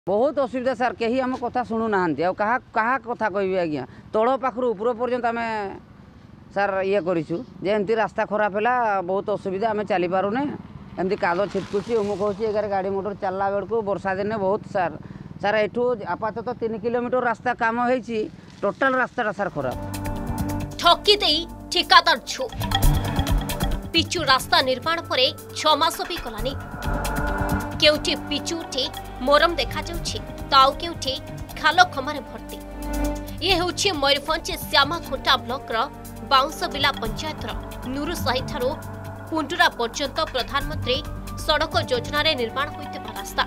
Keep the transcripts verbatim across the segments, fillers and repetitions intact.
बहुत असुविधा सर कहीं आम कथा शुणु ना कहा कहा कथा कह आज्ञा तल पाखर ऊपर पर्यंत आम सर ये करमती रास्ता खराब है बहुत असुविधा आम चली पारुने एमती काद छिटकुची उमुक हो गाड़ी मोटर चलला बेलू वर्षा दिन बहुत सर सर एठू आपातत तीन किलोमीटर रास्ता काम हो टोटाल रास्ता सर खराब ठकी दे ठिकादार छु पिचु रास्ता निर्माण पर छ मास भी गलानी केउठी पिचु उठी मोरम देखा जाउछि ताउ केउठी खाल खमारे भर्ती ये होछि मयूरभंज श्यामाखुंटा ब्लॉक रो बाउंसबिला पंचायत रो नूरु साही ठारो पुंटुरा पर्यंत प्रधानमंत्री सड़क योजना रे निर्माण होइते रास्ता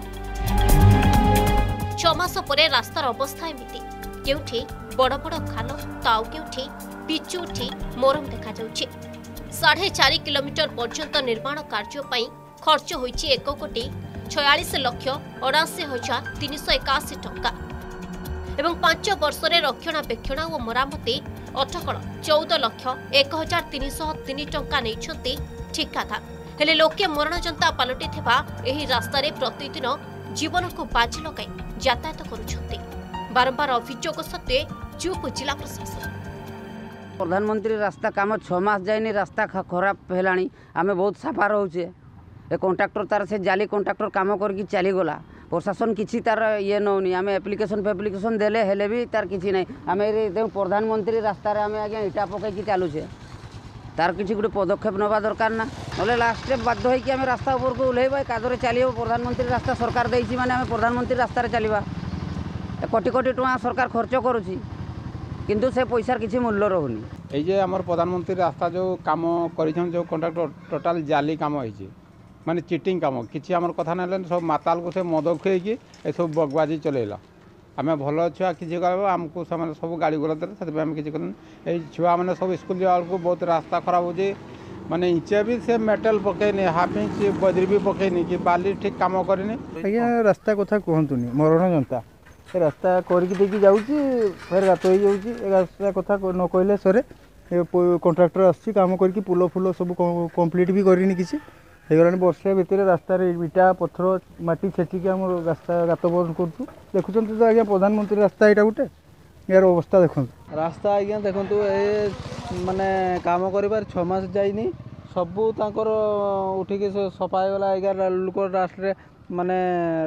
छ मास परे रास्तार अवस्था एमिति केउठी बड़ बड़ खाल ताउ केउठी पिचु उठी मोरम देखा जाउछि साढ़े चार किलोमीटर पर्यंत निर्माण कार्य पई खर्च होइछि एक कोटी छयालीस लक्ष अड़ाशी हजार तीन सौ एकाशी टंका एवं पांच वर्ष रक्षणाबेक्षण और मरामती अटकल चौदह लक्ष एक हजार तीन सौ तीन टंका नहीं ठिकादार हेले लोके मरण जनता पलटि एही रास्तार प्रतिदिन जीवन को बाजी लगाई यातायात करुछंती बारंबार अभियोग सत्वे चुप जिला प्रशासन प्रधानमंत्री रास्ता काम छह मास जाइनी रास्ता खराब है आम बहुत साफा रोचे ए कंट्राक्टर तार से जाली कंट्राक्टर काम करके चलीगला प्रशासन किसी तार ये नौनी आम एप्लिकेशन फेप्लिकेशन देले हेले भी तार किसी नहीं आम प्रधानमंत्री रास्ता आम आज्ञा इटा पकईकि चलुचे तार किसी गोटे पदक्षेप नवा दरकार ना ना लास्ट बाध्य होगी आम रास्ता ऊपर को ओह्लैबा कादरे चलो प्रधानमंत्री रास्ता सरकार देती माने आम प्रधानमंत्री रास्तार चलवा कोटी कोटी टଙ୍କା सरकार खर्च करुच्ची किंतु से पैसार किसी मूल्य रहुनी ये आम प्रधानमंत्री रास्ता जो काम कर कंट्राक्टर टोटाल जाली काम होती माने चिटिंग काम किसी आम कथा ना सब माताल को से मद खुएकी सब बगबाजी चलेला आम भल छुआ किसी आमको सब गाड़ी गोला देते आम किसी कर छुआ मैंने सब स्कूल जावा को बहुत रास्ता खराब हो माने इंचे भी से मेटल पकईनी हाफ इंच बजरी भी पकईनी कि बाली ठीक काम करनी आज्ञा रास्ता कथा कहतुनि मरण जनता रास्ता करके जाऊँगी फिर गात हो जाऊँगी रास्ता कथा न कहले सरे कंट्राक्टर आसी काम करके पुल फुल सब कंप्लीट भी करनी किसी होगला वर्षा भितर रास्तार इटा पथर माटी छेचिकी आम रास्ता गात बंद करूँ देखुं तो आज्ञा प्रधानमंत्री रास्ता यहाँ गोटे यार अवस्था देखो रास्ता आज्ञा देखु ए माने काम कर छमास जाइनी सबू तांकर उठिकी सफा होगा आज्ञा लोक रास्ता माने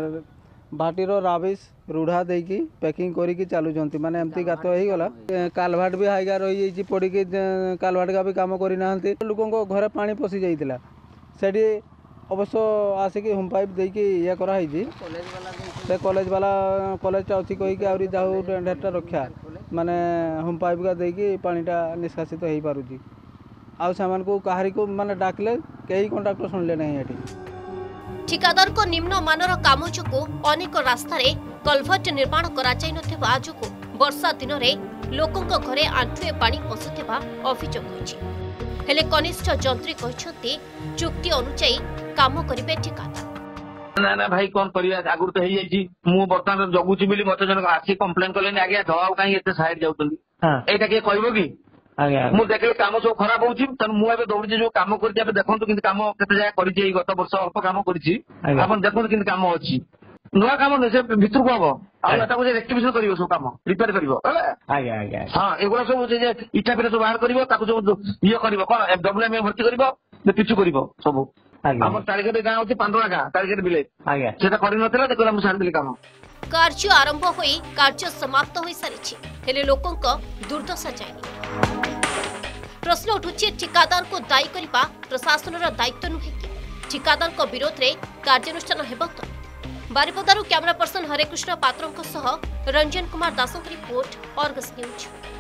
भाटीर राबिश रूढ़ा देकी पैकिंग करिकी चलुचंती माने एमती गात होईगला कालभाट भी हाइगा रही पड़ी कालभाट का भी काम करना लोकों घरे पानी पशि जाइतिला सेठी अवश्य आसिकी होम पाइप देकी ये कराई से कॉलेज वाला कॉलेज अच्छी कहीकि आहरी जाऊ ढेरटा रक्षा माने होम पाइप का देकी पानीटा निष्कासित हो पारुची आउ सामान को कहारी को माने डाकले कई कंट्राक्टर सुनले नहीं एठी ठिकादार को निम्न मानर काम जो अनेक रास्तार कलभर्ट निर्माण करा जो वर्षा दिन में लोकों घरे आंठुए पानी पशुवा अभियोग होइछि हेले कनिष्ठ जंत्री कहते चुक्ति अनुसायी काम करेंगे ठिकादार ना ना भाई कौन करिया आगुर तो है जी मु बर्तमान जगुची बोली मते जन आसी कंप्लेन कले आज्ञा जवाब कहीं एते साइड जाउतली एटा के कहबो कि मु देखले काम सब खराब होउची तन मु एबे दौड़ी जो काम करती एबे देखंतु किंतु काम केते जाय करिछि गत वर्ष अल्प काम करिछि आपन देखंतु किंतु काम अछि नुआ काम न से भितर को हबो आ एटा को रेक्टिफिकेशन करिवो सब काम रिपेयर करिवो आज्ञा आज्ञा हां एगुला सब जे इटा पेरे सब बाहर करिवो ताको जो ये करिवो कोन डब्ल्यूएम में भर्ती करिवो ने पिछु करिवो सब हम तारिकेट गाँ होती पांडुआ गाँ तारिकेट विलेज आज्ञा सेटा करि नथिला देखला मु सार दिली काम कार्य आरंभ होई कार्य समाप्त होई सारिछि हेले लोकंक दुर्दशा जायनि प्रश्न उठुछि ठिकादार को दायी करबा प्रशासन दायित्व नुहे कि ठिकादार को विरोध रे कार्यानुष्ठान हेबो तो बारिपदारु कैमरा पर्सन हरे कृष्ण पात्रों सह रंजन कुमार दासों की रिपोर्ट अर्गस न्यूज।